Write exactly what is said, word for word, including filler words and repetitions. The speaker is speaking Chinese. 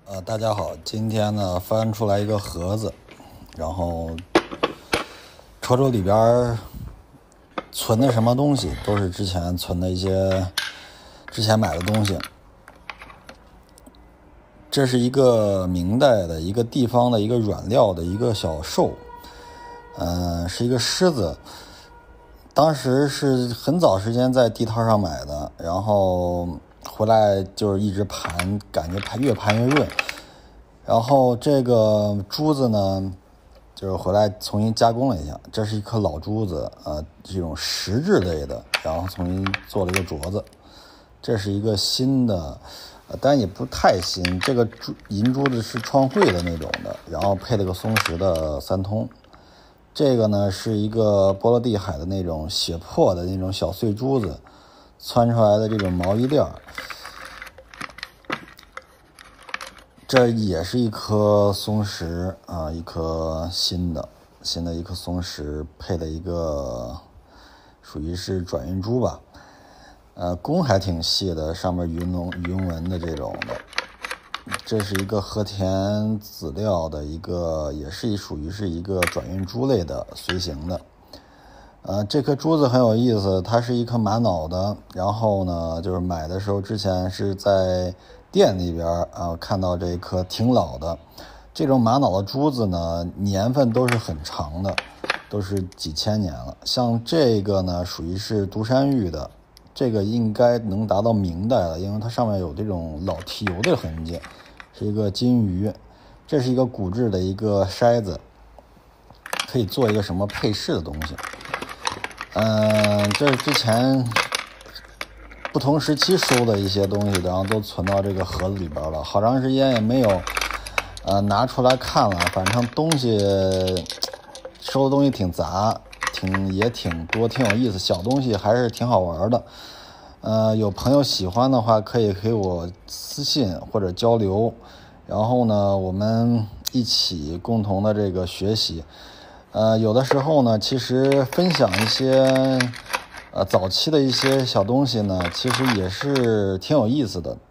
呃，大家好，今天呢翻出来一个盒子，然后瞅瞅里边存的什么东西，都是之前存的一些之前买的东西。这是一个明代的一个地方的一个软料的一个小兽，嗯、呃，是一个狮子。当时是很早时间在地摊上买的，然后回来就是一直盘，感觉盘越盘越润。然后这个珠子呢，就是回来重新加工了一下，这是一颗老珠子，呃，这种石质类的，然后重新做了一个镯子。这是一个新的，呃，但也不太新，这个珠银珠子是创汇的那种的，然后配了个松石的三通。这个呢是一个波罗的海的那种血珀的那种小碎珠子，穿出来的这种毛衣链。这也是一颗松石啊，一颗新的新的一颗松石配的一个属于是转运珠吧，呃，工还挺细的，上面云龙云纹的这种的。这是一个和田籽料的一个，也是属于是一个转运珠类的随行的。呃，这颗珠子很有意思，它是一颗玛瑙的，然后呢，就是买的时候之前是在店里边啊、呃、看到这一颗挺老的，这种玛瑙的珠子呢，年份都是很长的，都是几千年了。像这个呢，属于是独山玉的，这个应该能达到明代了，因为它上面有这种老提油的痕迹，是一个金鱼。这是一个骨质的一个筛子，可以做一个什么配饰的东西。嗯，这是之前不同时期收的一些东西，然后都存到这个盒子里边了，好长时间也没有呃拿出来看了。反正东西收的东西挺杂，挺也挺多，挺有意思，小东西还是挺好玩的。呃，有朋友喜欢的话，可以给我私信或者交流，然后呢，我们一起共同的这个学习。呃，有的时候呢，其实分享一些呃早期的一些小东西呢，其实也是挺有意思的。